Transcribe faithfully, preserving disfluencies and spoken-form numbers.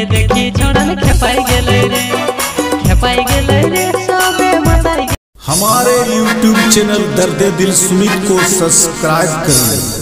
देखी छोड़न खेपाई गेले रे खेपाई गेले रे सबे मचाई। हमारे यूट्यूब चैनल दर्द दिल सुमित को सब्सक्राइब करें।